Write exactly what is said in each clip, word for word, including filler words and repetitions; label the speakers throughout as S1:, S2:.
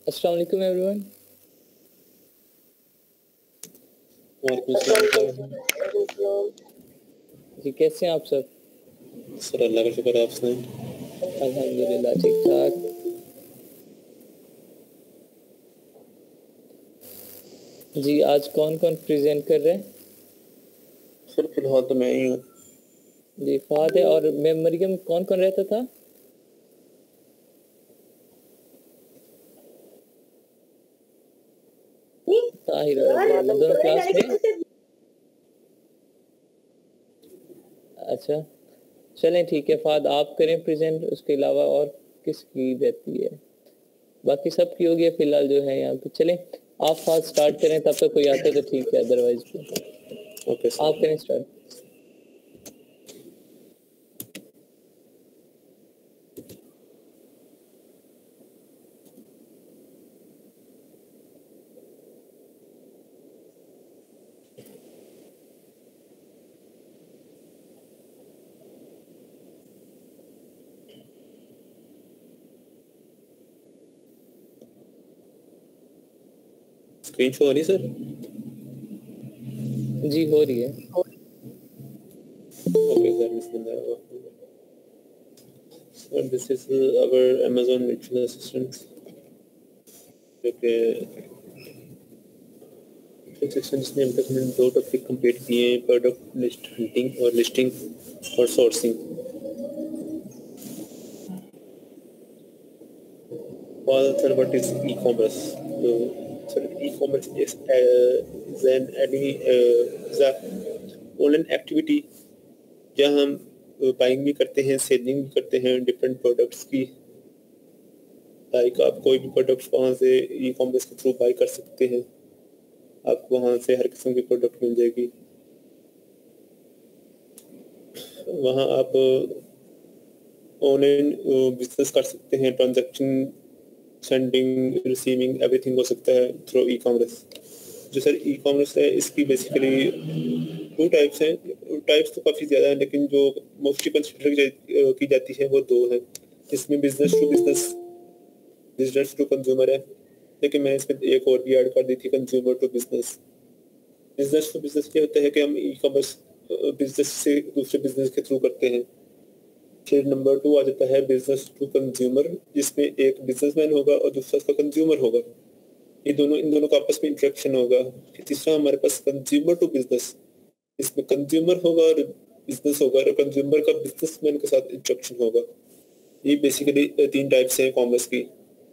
S1: अस्सलाम वालेकुम एवरीवन। जी कैसे हैं आप सब?
S2: सर अल्लाह का शुक्र है, आप सुनाएं।
S1: अल्हम्दुलिल्लाह ठीक ठाक। जी आज कौन कौन प्रेजेंट कर रहे हैं?
S2: सर फिलहाल तो मैं ही हूँ।
S1: जी फहद है और मैं मरियम, कौन कौन रहता था? ताहिर दोनों क्लास में। अच्छा चलें ठीक है, फहद आप करें प्रेजेंट, उसके अलावा और किसकी रहती है? बाकी सब की होगी फिलहाल जो है यहाँ पे। चलें आप फहद स्टार्ट करें, तब तक कोई आता है तो ठीक है, अदरवाइज
S2: ओके सर।
S1: आप करें स्टार्ट।
S2: स्क्रीन शो हो रही है सर?
S1: जी हो रही है।
S2: ओके सर, बिस्मिल्लाह। Sir this is our Amazon virtual assistant, जो कि सेक्शन जिसमें अब तक हमने दो टॉपिक कंप्लीट किए हैं, प्रोडक्ट लिस्ट हंटिंग और लिस्टिंग और सोर्सिंग। और sir what is e commerce? तो sir e commerce is is an any is a online activity जहाँ हम बाइंग भी करते हैं, सेलिंग भी करते हैं डिफरेंट प्रोडक्ट्स की। लाइक आप कोई भी प्रोडक्ट्स वहाँ से ई कॉमर्स के थ्रू बाई कर सकते हैं, आपको वहाँ से हर किस्म की प्रोडक्ट मिल जाएगी। वहाँ आप ऑनलाइन बिजनेस कर सकते हैं, ट्रांजैक्शन, सेंडिंग, रिसीविंग, एवरीथिंग हो सकता है थ्रू ई कॉमर्स। जो सर ई कॉमर्स है इसकी बेसिकली टू टाइप्स हैं। टाइप्स तो काफ़ी ज़्यादा हैं, लेकिन जो मोस्टली कंसिडर की जाती है वो दो है। इसमें business to business, business to consumer है, लेकिन मैंने इसमें एक और भी ऐड कर दी थी, consumer to business. Business to business क्या होता है कि हम ई कॉमर्स बिजनेस से दूसरे बिजनेस के थ्रू करते हैं। फिर नंबर टू आ जाता है बिजनेस टू कंज्यूमर, जिसमें एक बिजनेसमैन होगा और दूसरा उसका कंज्यूमर होगा। ये दोनों इन दोनों का आपस में इंटरेक्शन होगा। फिर तीसरा हमारे पास कंज्यूमर टू बिजनेस, इसमें कंज्यूमर होगा और बिजनेस होगा और कंज्यूमर का बिजनेसमैन के साथ इंटरेक्शन होगा। ये बेसिकली तीन टाइप्स हैं कॉमर्स की।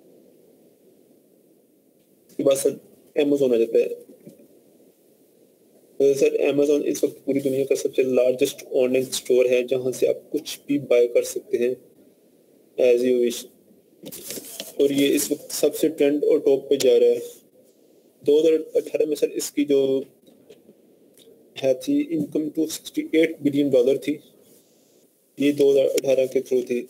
S2: इसके बाद सर अमेज़न आ जाता है। तो सर अमेज़न इस वक्त पूरी दुनिया का सबसे लार्जेस्ट ऑनलाइन स्टोर है, जहां से आप कुछ भी बाय कर सकते हैं एज यू विश। और ये इस वक्त सबसे ट्रेंड और टॉप पे जा रहा है। दो हज़ार अठारह में सर इसकी जो है थी income two sixty eight billion dollar थी। ये दो हज़ार अठारह के थ्रू थी।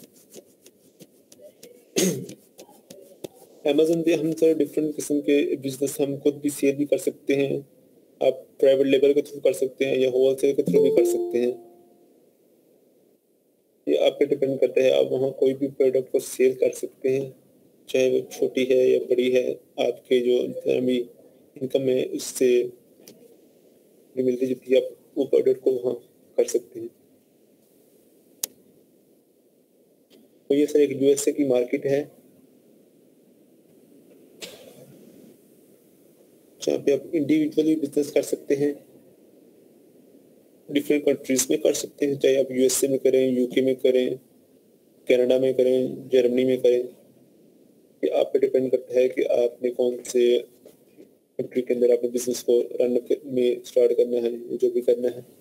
S2: अमेज़न पे हम सर डिफरेंट किस्म के बिजनेस हम खुद भी सेल भी कर सकते हैं। आप प्राइवेट लेबल के थ्रू कर सकते हैं या होलसेल के थ्रू भी कर सकते हैं। ये आप पे डिपेंड करता है, आप वहाँ कोई भी प्रोडक्ट को सेल कर सकते हैं, चाहे वो छोटी है या बड़ी है। आपके जो फैमिली इनकम है उससे मिलती जुलती आप वो प्रोडक्ट को वहाँ कर सकते हैं। तो ये सर एक यूएसए की मार्केट है, जहाँ पे आप इंडिविजुअली बिजनेस कर सकते हैं। डिफरेंट कंट्रीज में कर सकते हैं, चाहे आप यूएसए में करें, यूके में करें, कनाडा में करें, जर्मनी में करें। ये आप पे डिपेंड करता है कि आपने कौन से कंट्री के अंदर अपने बिजनेस को रन में स्टार्ट करना है, जो भी करना है।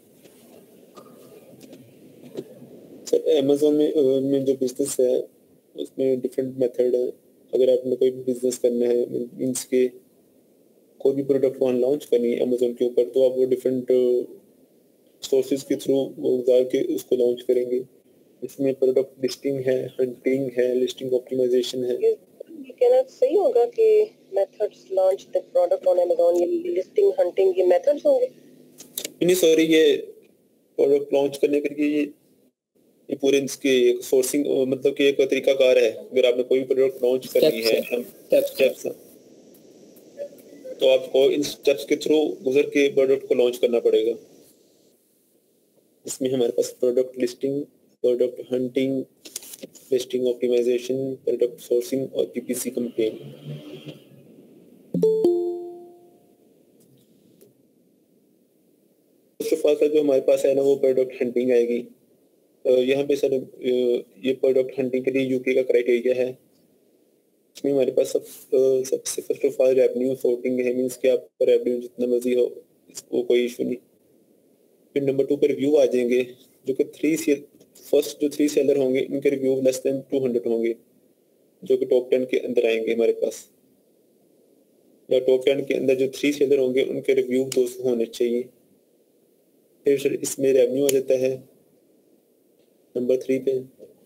S2: सर अमेज़न में, में जो बिजनेस है उसमें डिफरेंट मेथड है। अगर आपने कोई भी बिजनेस करना है, मीन्स के कोई भी प्रोडक्ट वहाँ लॉन्च करनी है अमेज़न के ऊपर, तो आप वो डिफरेंट सोर्सेज के थ्रू वो उतार के उसको लॉन्च करेंगे। इसमें प्रोडक्ट लिस्टिंग है, हंटिंग है, लिस्टिंग ऑप्टिमाइजेशन है।
S3: ये कहना सही होगा कि methods launch the product on Amazon, ये लिस्टिंग हंटिंग ये मेथड्स होंगे?
S2: नहीं सॉरी, ये प्रोडक्ट लॉन्च करने के लिए ये ये पूरे इसके सोर्सिंग मतलब कि एक तरीकाकार है। अगर आपने कोई प्रोडक्ट लॉन्च करनी है, स्टेप्स, तो आपको इन स्टेप्स के थ्रू गुजर के प्रोडक्ट को लॉन्च करना पड़ेगा। इसमें हमारे पास product listing, product hunting, listing optimisation, product sourcing और पीपीसी कैंपेन। जो हमारे पास है ना वो प्रोडक्ट हंटिंग आएगी। यहाँ पे सर ये प्रोडक्ट हंटिंग के लिए यूके का क्राइटेरिया है। इसमें हमारे पास सब सबसे first of all revenue sorting है, मीन्स कि आपका रेवेन्यू जितना मर्जी हो, इसको कोई इशू नहीं। फिर नंबर टू पर रिव्यू आ जाएंगे, जो कि थ्री से फर्स्ट जो थ्री सेलर होंगे इनके review less than two hundred होंगे, जो कि टॉप टेन के अंदर आएंगे हमारे पास। या टॉप टेन के अंदर जो थ्री सेलर होंगे उनके रिव्यू दो सौ होने चाहिए। फिर सर इसमें रेवेन्यू आ जाता है नंबर थ्री पे।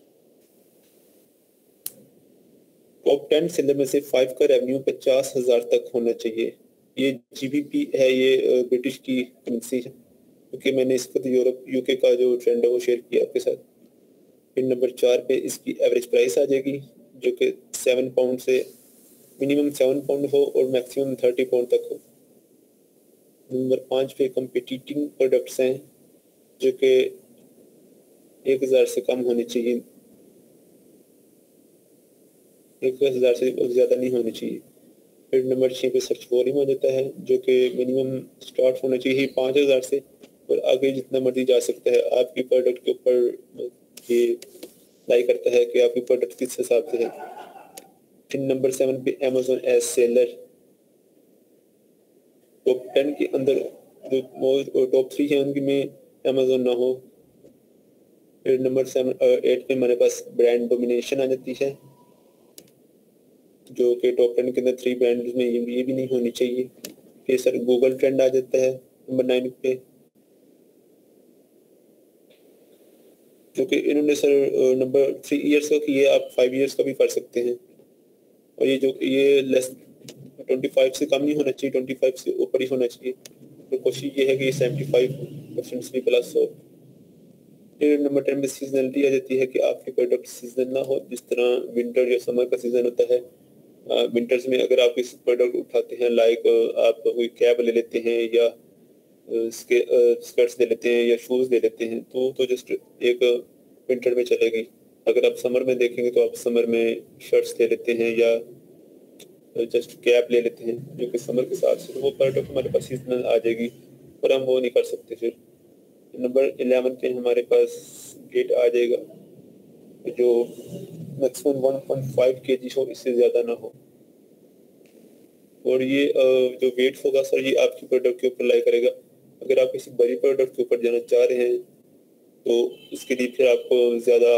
S2: टॉप टेन सेलर में से फाइव का रेवेन्यू पचास हजार तक होना चाहिए। ये जीबीपी है, ये ब्रिटिश की करेंसी है, क्योंकि मैंने इस वक्त यूरोप यूके का जो ट्रेंड है वो शेयर किया आपके साथ। फिर नंबर चार पे इसकी एवरेज प्राइस आ जाएगी, जो कि सेवन पाउंड से मिनिमम सेवन पाउंड हो और मैक्सिमम थर्टी पाउंड तक हो। नंबर पाँच पे कम्पिटिटिंग प्रोडक्ट्स हैं, जो कि एक हज़ार से कम होने चाहिए, एक हज़ार से ज़्यादा नहीं होनी चाहिए। फिर नंबर छः पे सर्च वॉल्यूम हो जाता है, जो कि मिनिमम स्टार्ट होना चाहिए पाँच हज़ार से और आगे जितना मर्जी जा सकता है। आपकी प्रोडक्ट के ऊपर ये लाई करता है कि आपकी प्रोडक्ट किस हिसाब से है। फिर नंबर सेवन पे Amazon as seller, top ten के अंदर जो टॉप थ्री है उनकी में अमेज़न ना हो। फिर नंबर सेवन एट पे हमारे पास ब्रांड डोमिनेशन आ जाती है, जो कि टॉप टेन के अंदर थ्री ब्रांड में ये, ये भी नहीं होनी चाहिए। फिर सर गूगल ट्रेंड आ जाता है नंबर नाइन पे, क्योंकि इन्होंने सर नंबर थ्री इयर्स का किया, आप फाइव इयर्स का भी कर सकते हैं। और ये जो ये लेस ट्वेंटी फाइव से कम नहीं होना चाहिए, ट्वेंटी फाइव से ऊपर ही होना चाहिए। तो कोशिश ये है कि सेवेंटी फाइव परसेंट से प्लस हो। फिर नंबर टेन में सीजनलिटी आ जाती है कि आपके प्रोडक्ट सीजनल ना हो, जिस तरह विंटर या समर का सीजन होता है। विंटर्स में अगर आप इस प्रोडक्ट उठाते हैं, लाइक आप कोई कैब ले लेते हैं या इसके स्कर्ट्स ले लेते हैं या शूज़ ले लेते हैं, तो तो जस्ट एक विंटर में चलेगी। अगर आप समर में देखेंगे तो आप समर में शर्ट्स ले लेते हैं या जस्ट कैप ले लेते हैं, जो कि समर के साथ से वो प्रोडक्ट हमारे पास सीजनल आ जाएगी, पर हम वो नहीं कर सकते। फिर नंबर इलेवन पे हमारे पास गेट आ जाएगा, जो maximum one point five KG हो, इससे ज़्यादा ना हो। और ये जो वेट होगा सर, ये आपकी प्रोडक्ट के ऊपर लाई करेगा। अगर आप किसी बड़ी प्रोडक्ट के ऊपर जाना चाह रहे हैं तो इसके लिए फिर आपको ज़्यादा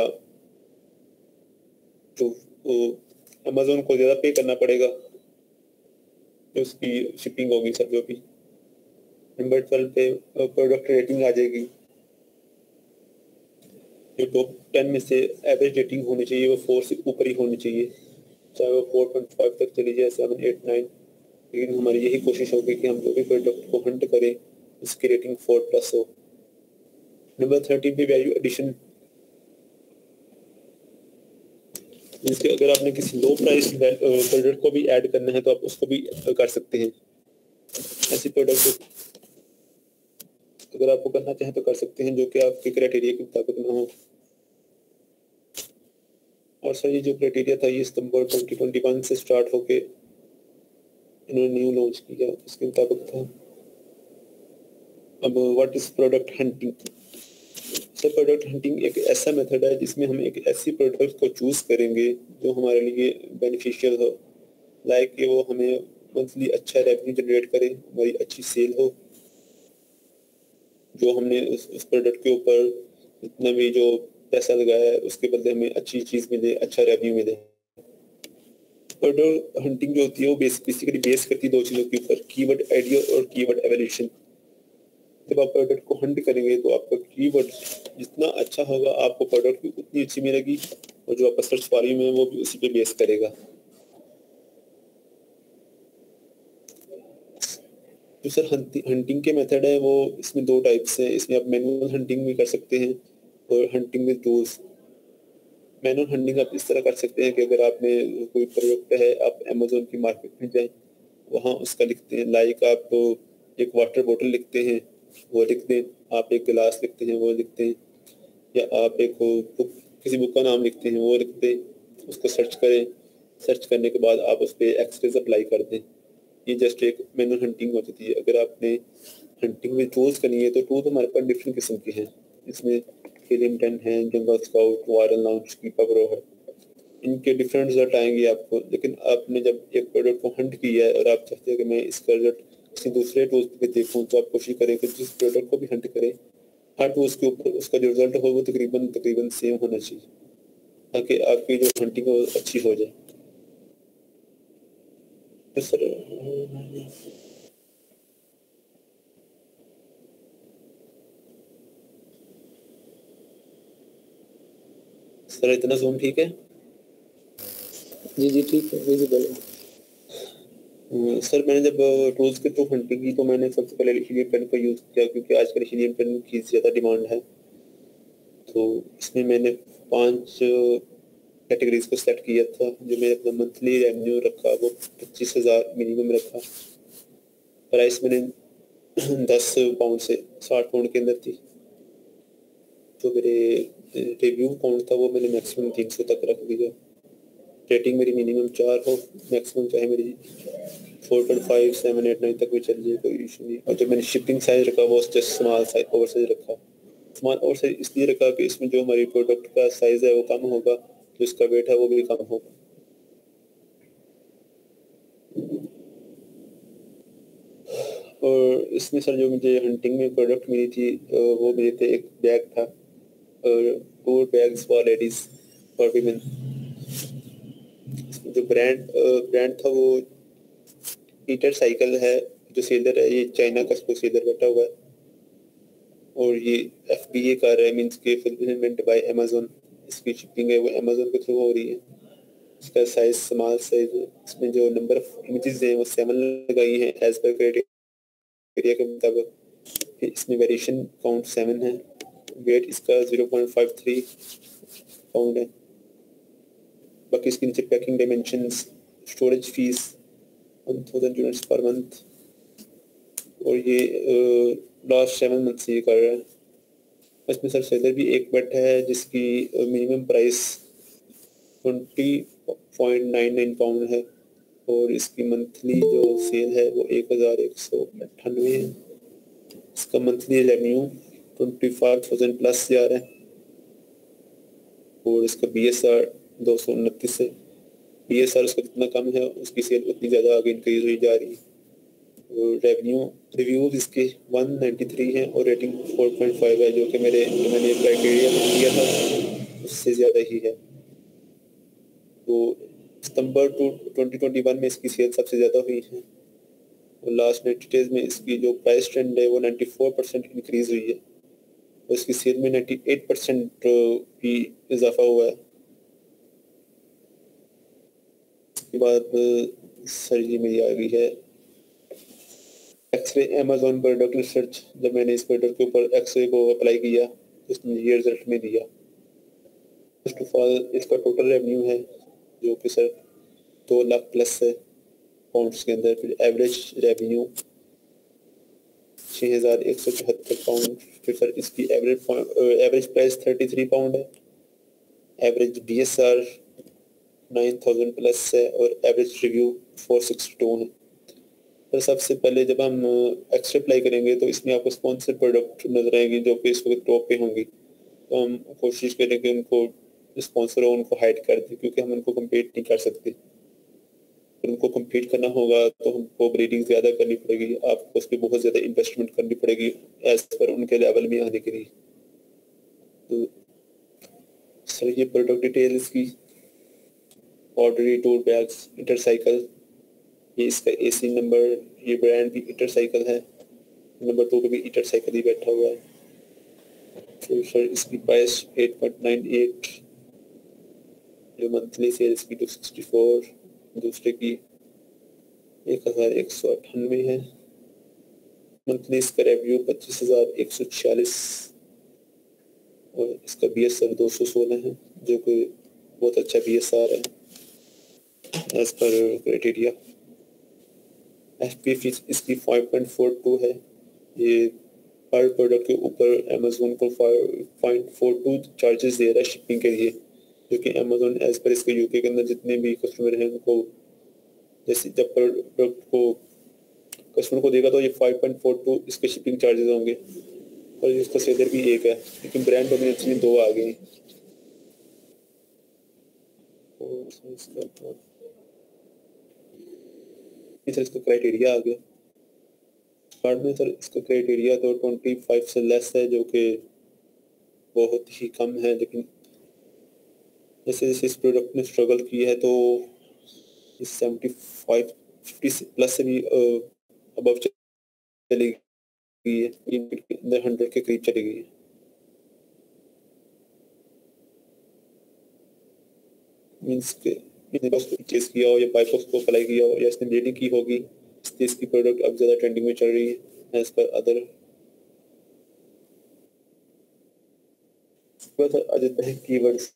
S2: जो अमेज़न को ज़्यादा पे करना पड़ेगा, तो उसकी शिपिंग होगी सर जो भी। नंबर ट्वेल्व पे प्रोडक्ट रेटिंग आ जाएगी, जो टॉप टेन में से एवरेज रेटिंग होनी चाहिए वो फोर से ऊपर ही होनी चाहिए, चाहे वो फोर पॉइंट फाइव तक चली जाए, सेवन एट नाइन। लेकिन हमारी यही कोशिश होगी कि हम जो भी प्रोडक्ट को हंट करें उसकी रेटिंग फोर प्लस हो। नंबर थर्टीन पे वैल्यू एडिशन, जिसके अगर आपने किसी लो प्राइस प्रोडक्ट को भी ऐड करना है तो आप उसको भी कर सकते हैं। ऐसी प्रोडक्ट अगर आपको करना चाहें तो कर सकते हैं, जो कि आपके क्राइटेरिया के मुताबिक ना हो। और सर ये जो क्राइटेरिया था ये सितंबर ट्वेंटी ट्वेंटी वन से स्टार्ट होके इन्होंने न्यू लॉन्च किया, उसके मुताबिक था। अब what is product hunting? Sir product hunting एक ऐसा मेथड है जिसमें हम एक ऐसी प्रोडक्ट को चूज करेंगे जो हमारे लिए बेनिफिशियल हो, लाइक कि वो हमें मंथली अच्छा रेवेन्यू जनरेट करे, हमारी अच्छी सेल हो, जो हमने उस उस प्रोडक्ट के ऊपर जितना भी जो पैसा लगाया है उसके बदले हमें अच्छी चीज़ मिले, अच्छा रेवेन्यू मिले। प्रोडक्ट हंटिंग जो होती है वो बेसिकली बेस करती है दो चीज़ों के ऊपर, कीवर्ड आइडिया और कीवर्ड एवोल्यूशन। जब आप प्रोडक्ट को हंट करेंगे तो आपका कीवर्ड जितना अच्छा होगा आपको प्रोडक्ट भी उतनी अच्छी मिलेगी, और जो आपका सर्च वॉल्यूम है वो भी उसी पे बेस करेगा। जो सर हंटिंग के मेथड है वो इसमें दो टाइप्स हैं। इसमें आप मैनुअल हंटिंग भी कर सकते हैं और hunting with tools. Manual hunting आप इस तरह कर सकते हैं कि अगर आपने कोई प्रोडक्ट है, आप अमेजोन की मार्केट में जाएं, वहाँ उसका लिखते हैं। लाइक आप एक वाटर बोतल लिखते हैं, वो लिख दें। आप एक गिलास लिखते हैं, वो लिखते हैं। या आप एक बुक, किसी बुक का नाम लिखते हैं, वो लिख दें। उसको सर्च करें। सर्च करने के बाद आप उस पर एक्सरेज अप्लाई कर दें। ये जस्ट एक मैनुअल हंटिंग हो जाती है। अगर आपने हंटिंग में टूल्स करनी है तो टूल्स हमारे पास डिफरेंट किस्म के हैं। इसमें हीलियम टेन है, Jungle Scout, Viral Launch, Keepa Pro है। इनके डिफरेंट रिजल्ट आएंगे आपको। लेकिन आपने जब एक प्रोडक्ट को हंट किया है और आप चाहते हैं कि मैं इसका रिजल्ट किसी दूसरे टूल्स पे देखूँ, तो आप कोशिश करें कि जिस प्रोडक्ट को भी हंट करें, हर टूल्स के ऊपर उसका जो रिजल्ट हो वो तकरीबन तकरीबन सेम होना चाहिए, ताकि आपकी जो हंटिंग हो अच्छी हो जाए। तो सर सर इतना जूम ठीक है?
S1: जी जी ठीक है, विजिबल है।
S2: सर मैंने जब टूल्स के थ्रू हंटिंग की तो मैंने सबसे पहले हीलियम पेन का यूज़ किया, क्योंकि आजकल हीलियम पेन की ज़्यादा डिमांड है। तो इसमें मैंने पांच कैटेगरीज को सेट किया था। जो मैंने अपना मंथली रेवेन्यू रखा वो पच्चीस हज़ार मिनिमम रखा। प्राइस मैंने दस पाउंड से साठ पाउंड के अंदर थी। तो मेरे रिव्यू काउंट था वो मैंने मैक्सिमम तीन सौ तक रख दिया। रेटिंग मेरी मिनिमम चार हो, मैक्सिमम चाहे मेरी four point five seven eight nine तक भी चल जाए, कोई इशू नहीं। और जो मैंने शिपिंग साइज रखा वो just small size over size रखा। स्मॉल ओवर साइज इसलिए रखा कि इसमें जो हमारी प्रोडक्ट का साइज है वो कम होगा, जो इसका वेट है वो भी कम होगा। और इसमें सर जो मुझे हंटिंग में प्रोडक्ट मिली थी वो मेरे थे, एक बैग था और two bags for ladies for women. जो ब्रांड ब्रांड था वो ईटर साइकिल है। जो सेलर है ये चाइना का इसको सेलर बैठा हुआ है और ये एफ बी ए कर रहा है, मीन्स के फुलफिलमेंट बाय अमेजोन। इसकी शिपिंग है वो अमेजोन के थ्रू हो रही है। इसका साइज स्मॉल साइज है। इसमें जो नंबर ऑफ इमेजेस हैं वो सेवन लगाई हैं एज पर क्राइटेरिया के मुताबिक। इसमें वेरिएशन काउंट सेवन है। वेट इसका zero point five three pound है। बाकी इसके नीचे packing dimensions, storage fees one thousand units per month. और ये लास्ट सेवन मंथ से ये कर रहा है। इसमें सर सेलर भी एक बैठा है जिसकी minimum price twenty point nine nine pound है और इसकी मंथली जो सेल है वो एक हज़ार एक सौ अट्ठानवे है। इसका monthly revenue twenty five thousand plus जा रहा है और इसका बी एस आर दो सौ उनतीस है। बी एस आर उसका जितना कम है उसकी सेल उतनी ज़्यादा आगे इंक्रीज हुई जा रही है। और रेवेन्यू रिव्यूज इसके वन नाइन्टी थ्री हैं और रेटिंग फोर पॉइंट फाइव है, जो कि मेरे जो मैंने क्राइटेरिया दिया था उससे ज़्यादा ही है। तो सितंबर टू ट्वेंटी ट्वेंटी वन में इसकी सेल सबसे ज़्यादा हुई है और लास्ट नाइन्टी डेज में इसकी जो प्राइस ट्रेंड है वो नाइन्टी फोर परसेंट इंक्रीज हुई है और इसकी सेल में नाइन्टी एट परसेंट भी इजाफा हुआ है। इसके बाद सर जी मेरी आ गई है एक्सरे अमेजोन प्रोडक्ट रिसर्च। जब मैंने इस प्रोडक्ट के ऊपर एक्सरे को अप्लाई किया तो उसने ये रिजल्ट में दिया। फर्स्ट ऑफ ऑल इसका टोटल रेवेन्यू है जो कि सर दो लाख प्लस है पाउंड्स के अंदर। फिर एवरेज रेवेन्यू छः हज़ार एक सौ चौहत्तर पाउंड। फिर सर इसकी average average price thirty three pound है। Average B S R nine thousand plus है और average review four sixty two है। तो सबसे पहले जब हम एक्सरे अप्लाई करेंगे तो इसमें आपको स्पॉन्सर प्रोडक्ट नजर आएंगे जो कि इस वक्त टॉप पे होंगी। तो हम कोशिश करें कि उनको स्पॉन्सर हो उनको हाइड कर दें, क्योंकि हम उनको कम्पीट नहीं कर सकते। अगर उनको कम्पीट करना होगा तो हमको ब्रीडिंग ज़्यादा करनी पड़ेगी, आपको उस पर बहुत ज़्यादा इन्वेस्टमेंट करनी पड़ेगी एज पर उनके लेवल में आने के लिए। तो सर ये प्रोडक्ट डिटेल इसकी ऑर्डरी टूर बैग्स इंटर साइकिल, ये इसका एसी नंबर, ये ब्रांड भी ईटर साइकिल है। नंबर टू पे भी ईटर साइकिल ही बैठा हुआ है। तो सर इसकी price eight point nine eight, जो मंथली सेल इसकी टू सिक्सटी फोर, दूसरे की एक हज़ार एक सौ अट्ठानवे है। मंथली इसका रेवेन्यू पच्चीस हज़ार एक सौ छियालीस और इसका बी एस आर दो सौ सोलह है जो कि बहुत अच्छा बी एस आर है as per criteria. F P F इसकी फाइव पॉइंट फोर टू है। ये हर प्रोडक्ट के ऊपर अमेजोन को five point four two charges दे रहा है शिपिंग के लिए, जो कि अमेजोन एज पर इसके यूके के अंदर जितने भी कस्टमर हैं उनको जैसे जब प्रोडक्ट को कस्टमर को देगा तो ये फाइव पॉइंट फोर टू इसके शिपिंग चार्जेस होंगे और इसका सेलर भी एक है, लेकिन ब्रांड डोमिनेंस में दो आ गए हैं। सर इसका क्राइटेरिया आ गया कार्ड में। सर इसका क्राइटेरिया तो ट्वेंटी फाइव से लेस है जो कि बहुत ही कम है, लेकिन जैसे जैसे इस प्रोडक्ट ने स्ट्रगल किया है तो इस सेवेंटी फाइव फिफ्टी प्लस से भी अबव चली गई है, ये अंदर हंड्रेड के करीब चली गई है। मीन्स के परचेज किया हो या बाइक को अप्लाई किया हो या इसने ब्लीडिंग की होगी, इसलिए इसकी प्रोडक्ट अब ज़्यादा ट्रेंडिंग में चल रही है एज पर अदर। आ जाता है कीवर्ड्स।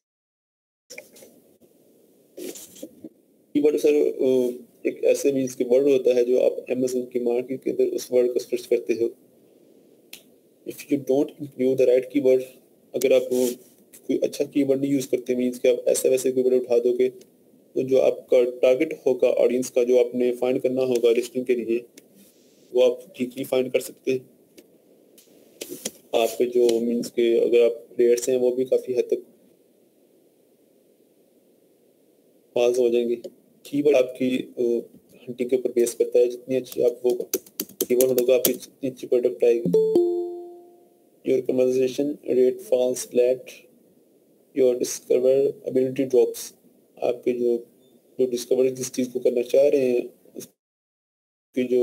S2: कीवर्ड सर एक ऐसे मीन्स के वर्ड होता है जो आप अमेज़न की मार्केट के अंदर उस वर्ड को सर्च करते हो। If you don't include the right keyword, अगर आप कोई अच्छा कीवर्ड नहीं यूज़ करते मीन्स कि आप ऐसे वैसे कीवर्ड उठा दोगे तो जो आपका टारगेट होगा ऑडियंस का, जो आपने फाइंड करना होगा लिस्टिंग के लिए, वो आप ठीक ही फाइंड कर सकते हैं। आपके जो मीन्स के अगर आप प्लेयर्स हैं वो भी काफ़ी हद तक पास हो जाएंगे। कीवर्ड आपकी हंटिंग के ऊपर बेस करता है, जितनी अच्छी आप वो कीवर्ड होगा आपकी जितनी अच्छी प्रोडक्ट आएगी। Your conversation rate falls flat, your discoverability drops, आपके जो जो डिस्कवर जिस चीज़ को करना चाह रहे हैं उसकी जो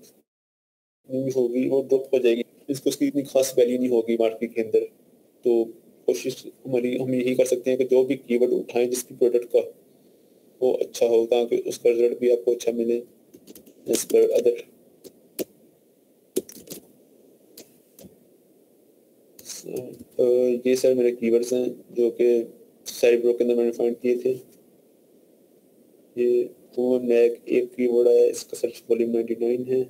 S2: होगी वो ड्रॉप हो जाएगी, इसको उसकी इतनी खास वैल्यू नहीं होगी मार्केट के अंदर। तो कोशिश हमारी हम यही कर सकते हैं कि जो भी कीवर्ड उठाएं जिसकी प्रोडक्ट का वो अच्छा हो ताकि उसका रिजल्ट भी आपको अच्छा मिले एज पर अदर। ये सर मेरे कीवर्ड्स हैं जो कि सारी ब्रो के अंदर मैंने फाइंड किए थे। ये वुमन मैग एक कीवर्ड है, इसका सर्च वॉल्यूम नाइन्टी नाइन है,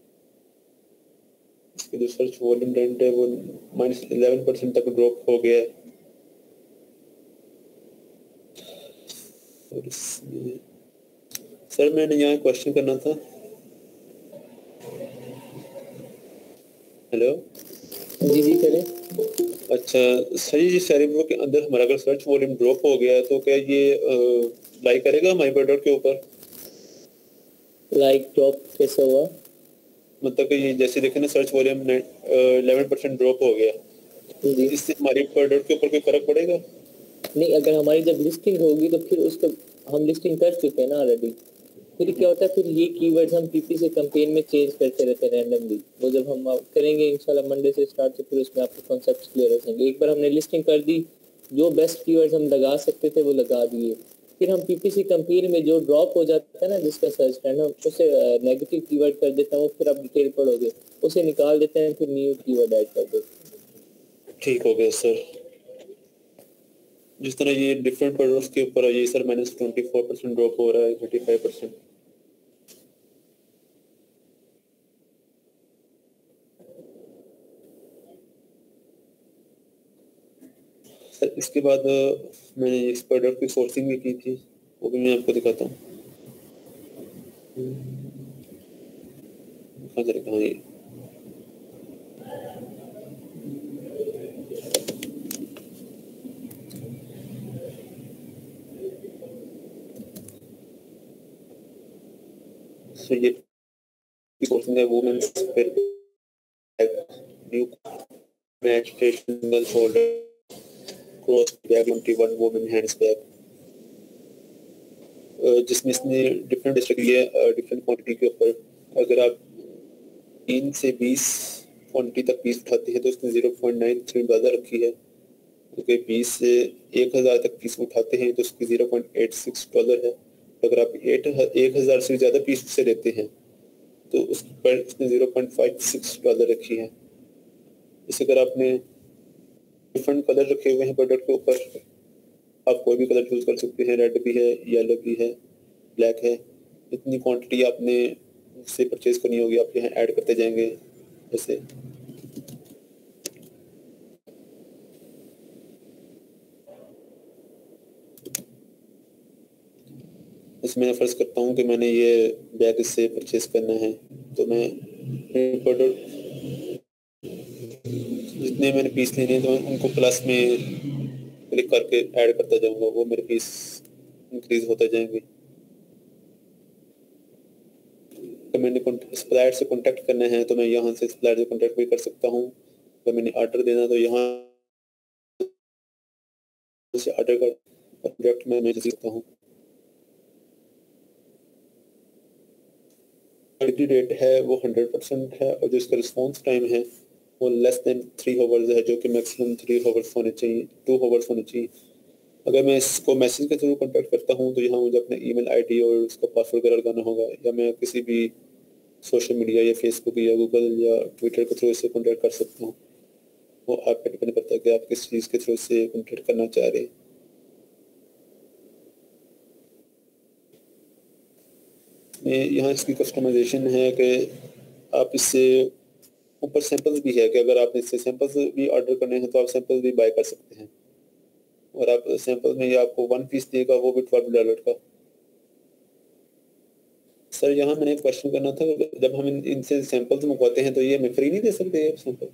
S2: इसके जो सर्च वॉल्यूम रेंट है वो माइनस इलेवन परसेंट तक ड्रॉप हो गया है। और इसमें सर मैंने यहाँ क्वेश्चन करना था। हेलो
S1: जी जी करें।
S2: अच्छा सर, ये सारी ब्रो के अंदर हमारा अगर सर्च वॉल्यूम ड्रॉप हो गया तो क्या ये लाइक करेगा हमारे प्रोडक्ट के ऊपर?
S1: लाइक ड्रॉप कैसे हुआ?
S2: मतलब कि ये जैसे देखें ना search volume eleven percent drop हो गया,
S1: जी।
S2: इससे हमारी प्रोडक्ट के ऊपर कोई फर्क पड़ेगा?
S1: नहीं, अगर हमारी जब लिस्टिंग होगी तो फिर उसको हम लिस्टिंग कर चुके हैं ना ऑलरेडी, फिर क्या होता है फिर ये कीवर्ड्स हम पीपी से कैंपेन में चेंज करते रहते हैं रैंडमली। वो जब हम करेंगे इंशाल्लाह मंडे से स्टार्ट, तो फिर उसमें आपके कॉन्सेप्ट्स क्लियर हो जाएंगे। एक बार हमने लिस्टिंग कर दी, जो बेस्ट कीवर्ड्स हम लगा सकते थे वो लगा दिए, फिर हम पीपीसी कैंपेन में जो ड्रॉप हो जाता है ना जिसका सर्च ट्रेंड, हम उसे नेगेटिव कीवर्ड कर देते हैं, वो फिर आप डिटेल पढ़ोगे उसे निकाल देते हैं, फिर न्यू कीवर्ड ऐड कर देते हैं।
S2: ठीक हो गया सर। जिस तरह ये डिफरेंट प्रोडक्ट्स के ऊपर ये sir minus twenty four percent drop हो रहा है, थर्टी फाइव परसेंट। सर इसके बाद मैंने इस प्रोडक्ट की सोर्सिंग भी की थी, वो भी मैं आपको दिखाता हूँ। कहाँ चले कहाँ ये so ये सोर्सिंग है वुमेन्स फिर new match single shoulder cross bag twenty one women hands bag, जिसमें इसने डिफरेंट डिस्ट्रिक्ट लिए डिफरेंट क्वांटिटी के ऊपर। अगर आप तीन से बीस क्वांटिटी तक पीस उठाते हैं तो उसने zero point nine three dollar रखी है। क्योंकि बीस से एक हज़ार तक पीस उठाते हैं तो उसकी zero point eight six dollar है। अगर आप एट एक हज़ार से ज़्यादा पीस उससे लेते हैं तो उसकी पर उसने zero point five six dollar रखी है। इसे अगर आपने डिफरेंट कलर रखे हुए हैं प्रोडक्ट के ऊपर। आप कोई भी कलर चूज कर सकते हैं, रेड भी है, येलो भी है, ब्लैक है। इतनी क्वांटिटी आपने से परचेज करनी होगी, आप यहाँ ऐड करते जाएंगे। जैसे इसमें फर्ज करता हूँ कि मैंने ये बैग इससे परचेज करना है, तो मैं प्रोडक्ट जितने मैंने पीस लेने हैं तो मैं उनको प्लस में क्लिक करके ऐड करता जाऊंगा, वो मेरे पीस इंक्रीज होते जाएंगे। तो मैंने सप्लायर से कांटेक्ट करना है तो मैं यहाँ से सप्लायर से कांटेक्ट भी कर सकता हूँ। अगर मैंने ऑर्डर देना तो यहाँ से ऑर्डर कर प्रोडक्ट में मैं दे सकता हूँ। डिलीवरी रेट है वो हंड्रेड परसेंट है और जो इसका रिस्पॉन्स टाइम है वो लेस देन थ्री आवर्स है, जो कि मैक्सिमम थ्री आवर्स होने चाहिए, टू आवर्स होने चाहिए। अगर मैं इसको मैसेज के थ्रू कांटेक्ट करता हूँ तो यहाँ मुझे अपना ईमेल आईडी और उसका पासवर्ड वगैरह लगाना होगा, या मैं किसी भी सोशल मीडिया या फेसबुक या गूगल या ट्विटर के थ्रू इससे कांटेक्ट कर सकता हूँ। वो आप पे डिपेंड करता है कि आप किस चीज़ के थ्रू इससे कांटेक्ट करना चाह रहे हैं। यहाँ इसकी कस्टमाइजेशन है कि आप इससे ऊपर सैंपल्स भी है कि अगर आपने इससे सैंपल्स भी ऑर्डर करने हैं तो आप सैंपल्स भी बाय कर सकते हैं, और आप सैंपल में ये आपको वन पीस देगा वो भी ट्वेल्व डॉलर का। सर यहाँ मैंने एक क्वेश्चन करना था, जब हम इन, इनसे सैंपल्स मंगवाते हैं तो ये हमें फ्री नहीं दे सकते हैं सैंपल?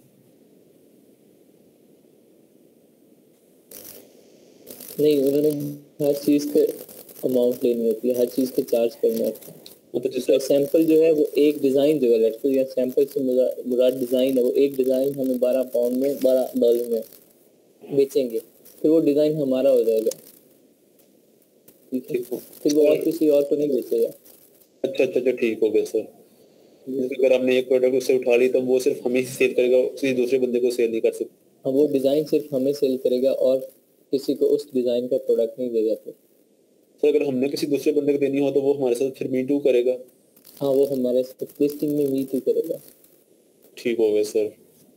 S1: नहीं, उन्होंने हर चीज़ के अमाउंट लेनी होती है, हर चीज़ के चार्ज करना होता है।
S2: मतलब जैसे
S1: सैंपल जो है वो एक डिज़ाइन जो है, लेट्स से या सैंपल से मुराद डिज़ाइन है, वो एक डिज़ाइन हमें बारह पाउंड में बारह डॉलर में बेचेंगे, फिर वो डिज़ाइन हमारा हो जाएगा, ठीक है? फिर वो और किसी और को नहीं बेचेगा।
S2: अच्छा अच्छा अच्छा ठीक हो गया सर। अगर आपने एक प्रोडक्ट उससे उठा ली तो वो सिर्फ हमें ही सेल करेगा, किसी दूसरे बंदे को सेल नहीं कर सकता।
S1: हाँ, वो डिज़ाइन सिर्फ हमें सेल करेगा और किसी को उस डिज़ाइन का प्रोडक्ट नहीं देगा। फिर
S2: सर अगर हमने किसी दूसरे बंदे को देनी हो तो वो हमारे साथ फिर मी टू करेगा?
S1: हाँ, वो हमारे साथ लिस्टिंग में मी टू करेगा।
S2: ठीक हो गया सर।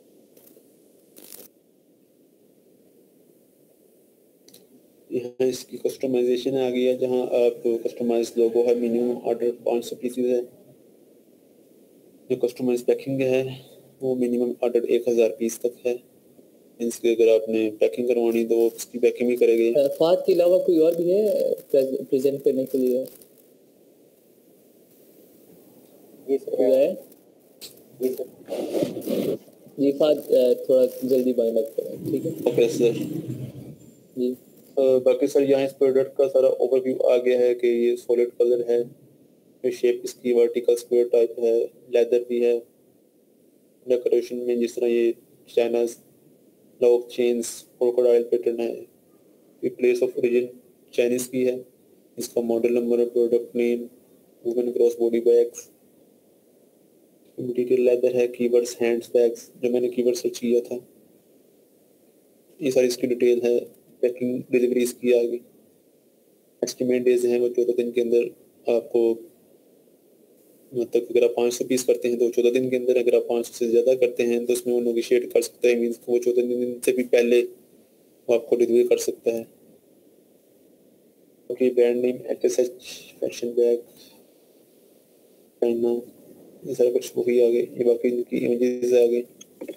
S2: यहाँ इसकी कस्टमाइजेशन आ गई है, जहाँ आप कस्टमाइज लोगो है, मिनिमम ऑर्डर पाँच सौ पीसेज है। जो कस्टमाइज पैकिंग है वो मिनिमम ऑर्डर एक हज़ार पीस तक है। इसके अगर आपने पैकिंग करवानी तो वो उसकी पैकिंग भी करेगी।
S1: फाद के अलावा कोई और भी है प्रेजेंट करने के लिए? ये सर है ये सर जी। फाद थोड़ा जल्दी बाइंड अप करें, ठीक है?
S2: ओके सर
S1: जी।
S2: uh, बाकी सर यहाँ इस प्रोडक्ट का सारा ओवरव्यू आ गया है कि ये सॉलिड कलर है, ये शेप इसकी वर्टिकल स्क्वायर टाइप है, लेदर भी है, डेकोरेशन में जिस तरह ये China's lock chains crocodile pattern है, ये प्लेस ऑफ ओरिजिन चाइनीज की है, इसका मॉडल नंबर और product name, women cross body bags, material leather है, कीवर्ड्स हैंड्स बैग्स जो मैंने कीवर्ड सर्च किया था, ये सारी इसकी डिटेल है। पैकिंग डिलीवरी इसकी आ गई। एस्टिमेट डेज हैं वो चौदह दिन के अंदर आपको, मतलब अगर आप पाँच सौ पीस करते हैं तो चौदह दिन के अंदर, अगर आप पाँच सौ से ज़्यादा करते हैं तो उसमें वो नेगोशिएट कर सकता है, मीन्स वो चौदह दिन से भी पहले वो आपको डिलीवरी कर सकता है। Okay, brand name H S H fashion bag पहनना, ये सारा कुछ वही आ गए। ये बाकी इनकी इमेजेस आ गई।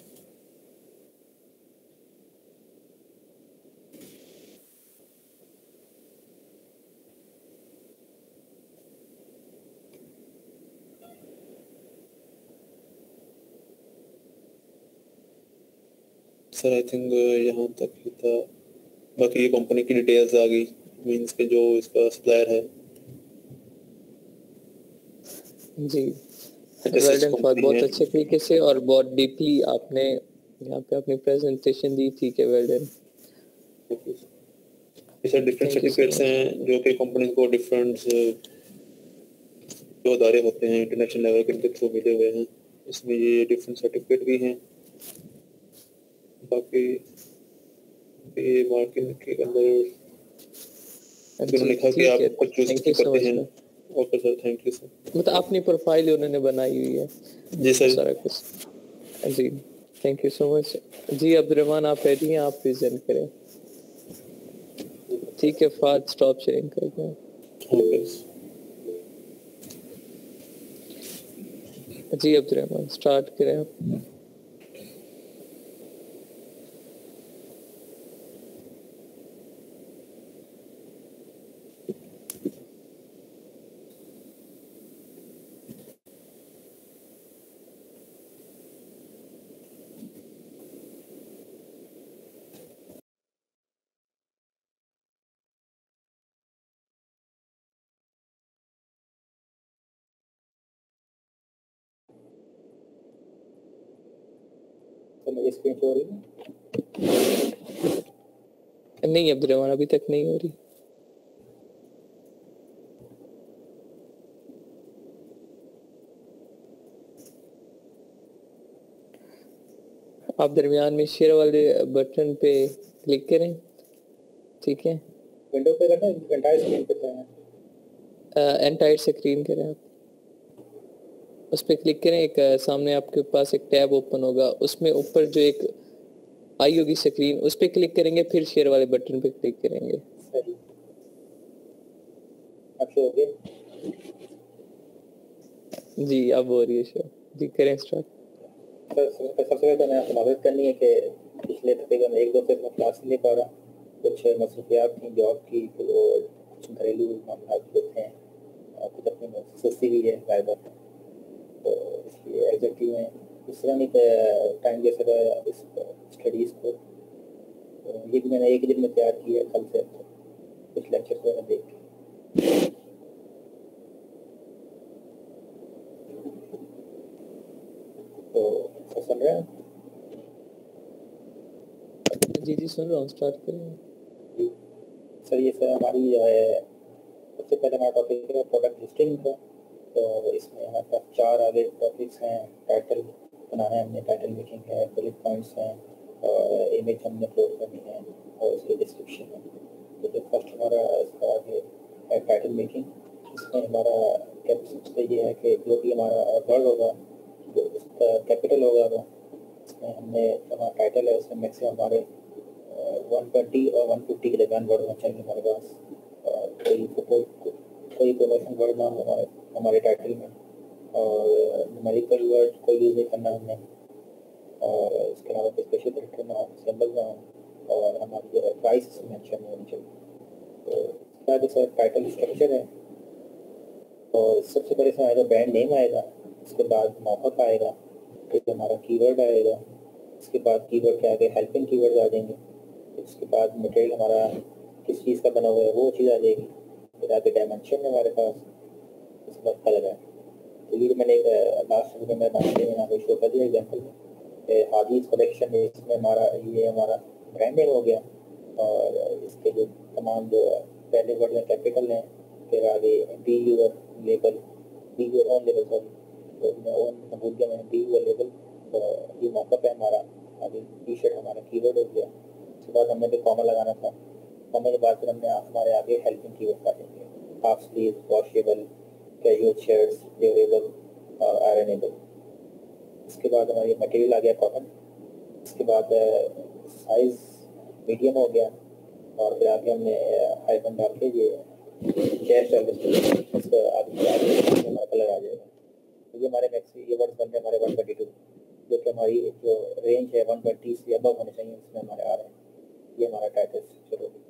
S2: सर आई थिंक यहाँ तक ही था, बाकी ये कंपनी की डिटेल्स आ गई, मीन्स के जो इसका सप्लायर है।
S1: जी, बहुत अच्छे तरीके से और बहुत डीपली आपने यहाँ पे अपनी प्रेजेंटेशन दी, ठीक है, well done.
S2: Sir different certificates हैं जो कि कंपनी को डिफरेंट जो अदारे होते हैं इंटरनेशनल लेवल के, इनके थ्रू मिले हुए हैं। इसमें ये डिफरेंट सर्टिफिकेट भी हैं। बाकी ये मार्केट के अंदर उन्होंने लिखा कि आप कुछ चूज करते हैं। Okay sir, thank you sir.
S1: मतलब अपनी प्रोफाइल उन्होंने बनाई हुई है।
S2: जी सर,
S1: सारा कुछ। जी, थैंक यू सो मच। जी अब्दुलरहमान आप रेडी हैं, आप प्रेजेंट करें। ठीक है फाद स्टॉप शेयरिंग कर दें। जी अब्दुलरहमान स्टार्ट करें आप।
S4: तो मेरी स्क्रीन शो हो रही है?
S1: नहीं अब्दुलरहमान अभी तक नहीं हो रही। आप दरमियान में शेयर वाले बटन पे क्लिक करें। ठीक है
S4: विंडो पे करना है, एंटायर स्क्रीन पे करना है?
S1: एंटायर स्क्रीन करें आप, उस पर क्लिक करें। एक अ, सामने आपके पास एक टैब ओपन होगा, उसमें ऊपर जो एक आई होगी स्क्रीन, उस पर क्लिक करेंगे, फिर शेयर वाले बटन पे क्लिक करेंगे।
S4: सही। अब शो हो गया?
S1: जी अब हो रही है शो। जी करें स्टार्ट।
S4: सर सबसे पहले तो मैं आपको मदद करनी है कि पिछले तकरीबन एक दो से मैं क्लास नहीं ले पा रहा, कुछ मसरूफियात थी जॉब की, तो वो कुछ घरेलू मामला होते हैं और कुछ अपनी सुस्ती भी है ड्राइवर, तो इसलिए एग्जैक्टली मैं इस तरह नहीं टाइम दे सका इस स्टडीज़ को। तो ये भी मैंने एक ही दिन में तैयार किया कल से, तो कुछ लेक्चर को मैं देख के। तो सब सुन रहे हैं?
S1: जी जी सुन रहा हूँ, स्टार्ट करें।
S4: सर ये सर हमारी जो है सबसे पहले हमारा टॉपिक है प्रोडक्ट लिस्टिंग का। तो इसमें हमारे पास चार आगे टॉपिक्स हैं। टाइटल बनाना है हमने, टाइटल मेकिंग है, बुलेट पॉइंट्स हैं और इमेज हमने अपलोड करनी है और उसकी डिस्क्रिप्शन है। तो जो फर्स्ट हमारा इसका आगे है टाइटल मेकिंग। इसमें हमारा सबसे ये है कि जो भी हमारा वर्ड होगा जो उसका कैपिटल होगा वो इसमें हमने हमारा टाइटल है उसमें मैक्सिमम हमारे वन ट्वेंटी और वन फिफ्टी के दरमियान वर्ड होना चाहिए हमारे पास। और कोई कोई कोई प्रमोशन वर्ड ना हो हमारे हमारे टाइटल में, और न्यूमेरिकल वर्ड कोई यूज़ नहीं करना हमने, और इसके अलावा कोई स्पेशल कैरेक्टर ना हो, सिंबल ना हो, और हमारी जो है प्राइस मेंशन होनी चाहिए। तो इसका जो सर टाइटल स्ट्रक्चर है, और सबसे पहले इसमें आएगा ब्रांड नेम आएगा, उसके बाद मॉकअप आएगा, फिर हमारा कीवर्ड आएगा, इसके बाद कीवर्ड के आगे हेल्पिंग कीवर्ड आ जाएंगे, उसके बाद मटेरियल हमारा किस चीज़ का बना हुआ है वो चीज़ आ जाएगी, फिर आगे डायमेंशन है हमारे पास, उसके बाद कलर है। तो ये मैंने लास्ट वीडियो में बनाने में आपको शो कर दिया एग्जाम्पल में। हादीज कलेक्शन है, इसमें हमारा ये हमारा ब्रांड नेम हो गया, और इसके जो तमाम जो पहले वर्ड में कैपिटल हैं, फिर आगे be your label, be your own label, sorry तो मैं ओन भूल गया मैं, बी यूर लेबल। तो ये मॉकअप है हमारा, आगे टी शर्ट हमारा कीवर्ड हो गया। उसके बाद हमने भी कॉमा लगाना था, कॉमा के बाद फिर हमने हमारे आगे हेल्पिंग कीवर्ड आ जाएंगे, half sleeve, washable, casual shirts, durable और आयरनेबल। इसके बाद हमारी मटेरियल आ गया कॉटन, इसके बाद साइज मीडियम हो गया, और फिर आगे हमने हाइफन डाल के ये चेस्ट और इसका आगे हमारा कलर आ जाएगा। तो ये हमारे मैक्स ये वर्ड्स बन गए हमारे वन ट्वेंटी टू, जो कि हमारी जो रेंज है वन ट्वेंटी से अबव होने चाहिए, इसमें हमारे आ रहे हैं। ये हमारा टाइटल स्ट्रक्चर होगा।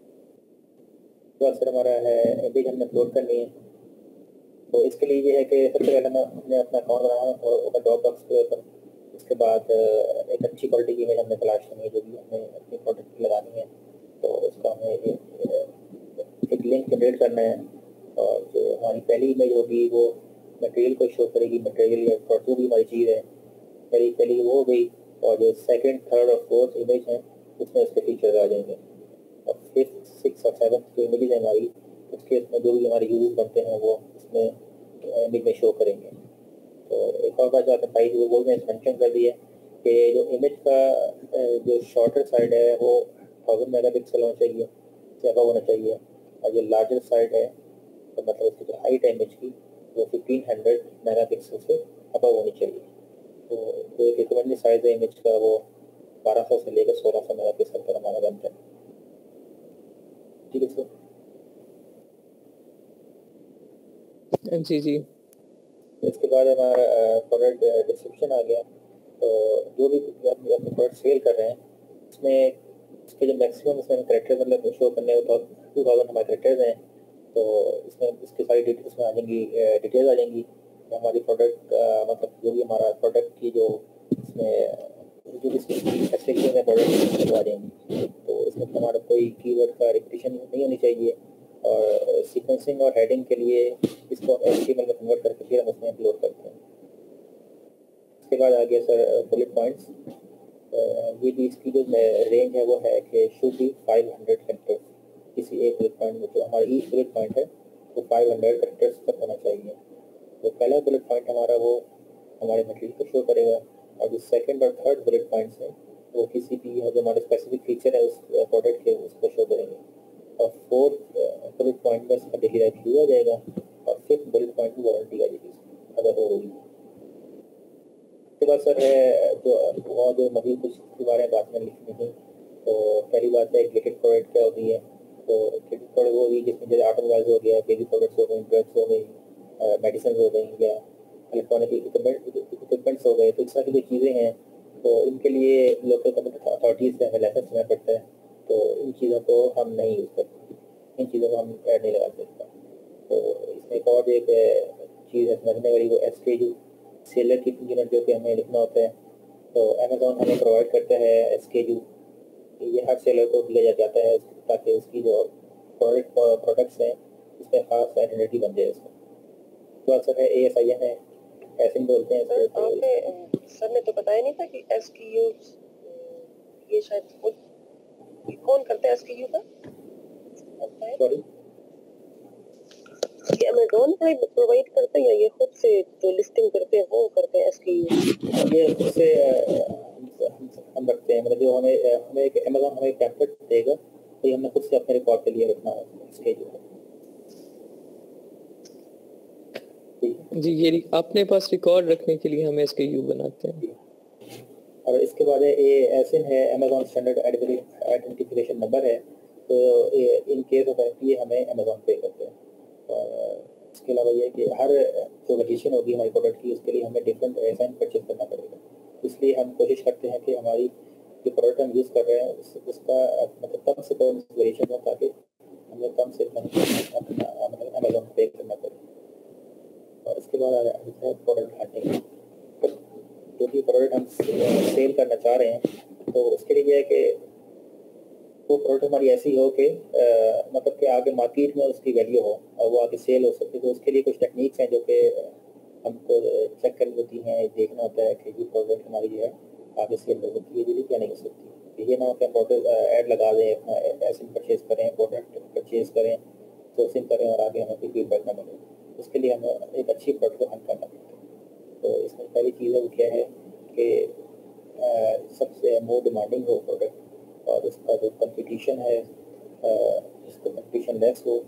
S4: तो फिर हमारा है इमेज हमने अपलोड करनी है। तो इसके लिए ये है कि सबसे पहले मैं अपने अपना अकाउंट बनाना और ऊपर ड्रॉप बॉक्स के ऊपर, उसके बाद एक अच्छी क्वालिटी की इमेज हमने तलाश करनी है जो भी हमें अपनी प्रोडक्ट की लगानी है। तो उसका हमें एक, एक लिंक जनरेट करना है, और जो हमारी पहली इमेज होगी वो मटेरियल को शो करेगी, मटेरियल या जो भी हमारी चीज़ है पहली पहली वो हो गई, और जो सेकंड थर्ड और फोर्थ इमेज है उसमें उसके फीचर्स आ जाएंगे, और फिफ्थ सिक्स और सेवन्थ जो इमेज है हमारी उसके इसमें जो भी हमारे यूज बनते हैं वो इसमें इमेज में शो करेंगे। तो एक और बात जो आपने पाई वो मैंने मेंशन कर दी है कि जो इमेज का जो शॉर्टर साइड है वो थाउजेंड मेगा पिक्सल होना चाहिए से अबव होना चाहिए, और जो लार्जर साइड है तो मतलब उसकी जो हाइट है इमेज की वो फिफ्टीन हंड्रेड मेगा पिक्सल से अबव होनी चाहिए। तो जो एक रिकमेंडेड साइज है इमेज का वो बारह सौ से लेकर सोलह सौ मेगा पिक्सल पर हमारा बनता है। ठीक है सर।
S1: जी जी।
S4: इसके बाद हमारा प्रोडक्ट डिस्क्रिप्शन आ गया। तो जो भी हम अपने प्रोडक्ट सेल कर रहे हैं इसमें इसके जो मैक्सिमम इसमें करेक्टर मतलब शो करने हैं वो टू थाउजेंड हमारे करेक्टर्स हैं। तो इसमें इसकी सारी डिटेल्स में आ जाएंगी, डिटेल्स आ जाएंगी हमारी प्रोडक्ट मतलब जो भी हमारा प्रोडक्ट की जो इसमें जो भी फैसिलिटीज है प्रोडक्ट वो आ जाएंगी। तो इसमें हमारा कोई कीवर्ड का रिपीटिशन नहीं होनी चाहिए और सीक्वेंसिंग और हेडिंग के लिए इसको एचटीएमएल में कन्वर्ट करके फिर हम उसमें अपलोड करते हैं। इसके बाद आ गया सर बुलेट पॉइंट्स। ये भी इसकी जो रेंज है वो है कि should be five hundred characters. किसी एक बुलेट पॉइंट में जो हमारा ईच बुलेट पॉइंट है वो फाइव हंड्रेड कैरेक्टर्स तक होना चाहिए। तो पहला बुलेट पॉइंट हमारा वो हमारे मटेरियल को शो करेगा और जो सेकंड और थर्ड बुलेट पॉइंट्स हैं वो किसी भी जो हमारे स्पेसिफिक फीचर है उस प्रोडक्ट के उसको शो करेंगे। और फोर्थ बुलेट पॉइंट में इसका डेली लाइफ यूज आ जाएगा और फिफ्थ बुलेट पॉइंट में वारंटी आ जाएगी अगर हो होगी। उसके बाद सर है जो और जो मजीद कुछ के बारे में बात में लिखनी थी। तो पहली बात है गेटेड प्रोडक्ट क्या होती है। तो गेटेड प्रोडक्ट वो होगी जिसमें जैसे ऑटोमोबाइल्स हो गया, बेबी प्रोडक्ट्स हो गई, ड्रग्स हो गई, मेडिसिन हो गई या इलेक्ट्रॉनिक इक्विपमेंट्स हो गए। तो इस तरह की जो चीज़ें हैं तो इनके लिए लोकल गवर्नमेंट अथॉरिटीज़ से हमें लाइसेंस लेना पड़ता है। तो इन चीज़ों को हम नहीं यूज़ करते, इन चीज़ों को हम ऐड नहीं लगा सकते। तो इसमें एक और एक चीज़ है समझने वाली वो एस के यू सेलर की यूनिट जो कि हमें लिखना होता है। तो अमेज़ॉन हमें प्रोवाइड करता है एस के यू, ये हर सेलर को दिया जाता है ताकि उसकी जो प्रोडक्ट प्रोडक्ट्स हैं उसमें खास आइडेंटिटी बन जाए। उसमें तो असर है ए एस आई एन है, ऐसे ही बोलते हैं
S3: सर
S4: इसको।
S3: आपने सर ने तो बताया नहीं था कि एस की यू ये शायद खुद कौन करता है एस की यू का?
S4: सॉरी
S3: ये अमेज़न प्रोवाइड करते हैं या ये खुद से जो लिस्टिंग करते हैं वो करते हैं एस की यू?
S4: ये खुद से हम हम रखते हैं मतलब जो हमें हमें एक अमेज़ॉन हमें एक टेम्पलेट देगा तो ये हमने खुद से अपने रिकॉर्ड के लिए रखना है इसके जो है।
S1: जी ये अपने पास रिकॉर्ड रखने के लिए हम इसके यू बनाते हैं।
S4: और इसके बाद है ए एसिन है अमेज़ॉन स्टैंडर्ड आइडेंटिफिकेशन नंबर है। तो इन केस ऑफ एफ हमें अमेज़ॉन पे करते हैं। और इसके अलावा ये कि हर जो रजिस्ट्रेशन होगी हमारी प्रोडक्ट की उसके लिए हमें डिफरेंट एसाइन परचेज करना पड़ेगा। इसलिए हम कोशिश करते हैं कि हमारी जो प्रोडक्ट हम यूज़ कर रहे हैं उस, उसका मतलब कम से कम वेरिएशन हो ताकि हमें कम से कम अपना मतलब अमेज़ॉन पे करना पड़े। और इसके बाद है प्रोडक्ट हंटिंग। जो भी प्रोडक्ट हम सेल करना चाह रहे हैं तो उसके लिए है कि वो प्रोडक्ट हमारी ऐसी हो कि मतलब कि आगे मार्केट में उसकी वैल्यू हो और वो आगे सेल हो सकती है। तो उसके लिए कुछ टेक्निक्स हैं जो कि हमको चेक करनी होती हैं, देखना होता है कि ये प्रोडक्ट हमारी जो है आगे सेल हो सकती है यदि क्या नहीं हो सकती। ये ना हो कि प्रोडक्ट ऐड लगा दें, अपना ऐसे परचेज करें, प्रोडक्ट परचेज करें, सोर्सिंग करें और आगे हमें कोई फीडबैक ना मिले। उसके लिए हमें एक अच्छी प्रोडक्ट को हल करना पड़ता है। तो इसमें पहली चीज़ है वो क्या है कि सबसे मोर डिमांडिंग हो प्रोडक्ट और उसका जो कंपटीशन है उसका कंपटीशन लेस हो